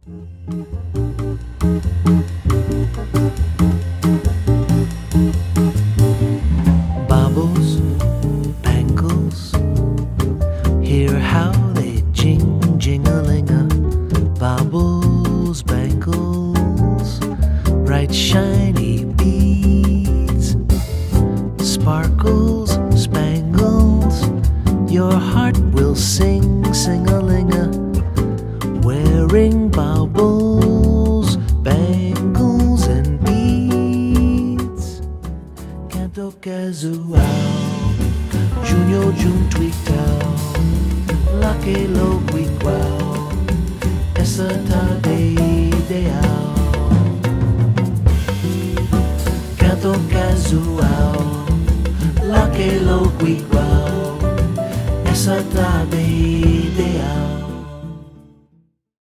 Baubles, bangles, hear how they jing-a-ling-a. Baubles, bangles, bright shiny beads, sparkles, spangles, your heart will sing-a-ling-a. Wearing baubles, bangles and beads. Canto casual, Junio Juntuital, Lake Loquiqual, essa tarde ideal. Canto casual, Lake Loquiqual, essa tarde ideal.